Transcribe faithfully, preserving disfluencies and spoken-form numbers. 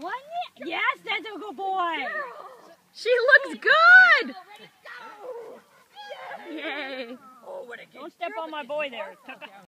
One, yes, that's a good boy. She looks good. Yay. Don't step on my boy there.